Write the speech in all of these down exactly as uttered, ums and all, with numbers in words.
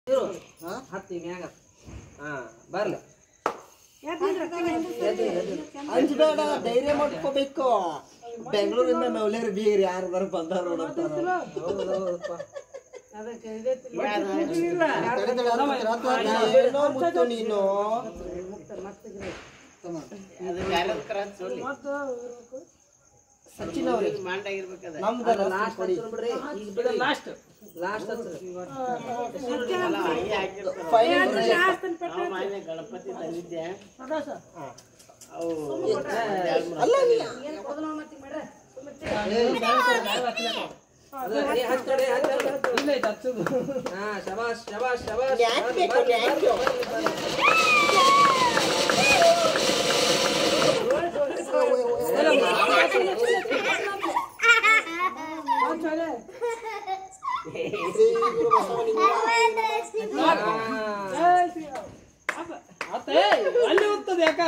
ಹತ್ತಿ ಮ್ಯಾಗ ಹಾ ಬರ್ಲಿ ಅಂಜಬೇಡ ಧೈರ್ಯ ಮಾಡ್ಕೋಬೇಕು ಬೆಂಗಳೂರಿಂದ ಮೌಲ್ಯರು ಬೀರ್ ಯಾರು ಬರ ಬಂದಾರ ಮುತ್ತು ನೀನು ಸಚಿನ್ ಅವ್ರಿಗೆ ನಮ್ದು ಲಾಸ್ಟ್ ಲಾಸ್ಟ್ ಗಣಪತಿ ತಂದಿದ್ದೆ ಶಬಾಷ್ ಶಬಾಷ್ ಶಬಾಷ್ ಅಲ್ಲಿ ಹೋಗ್ತದೆ ಯಾಕ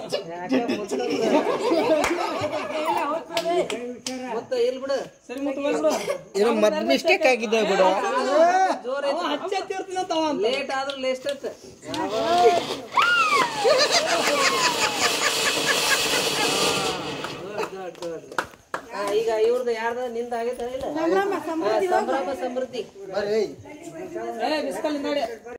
ಇಲ್ ಬಿಡು ಸರಿ ಮುಟ್ಟು ಏನೋ ಮತ್ ಮಿಸ್ಟೇಕ್ ಆಗಿದೆ ಬಿಡು ಲೇಟ್ ಆದ್ರೂ ಲೇಸ್ಟ್ ಈಗ ಇವ್ರದ್ದು ಯಾರ್ದ ನಿಂದ ಆಗೈತೆ ಸಂಭ್ರಮ ಸಮೃದ್ಧಿ ಬರ್ರಿ ಬಿಸ್ಕಲ್ ನೋಡಿ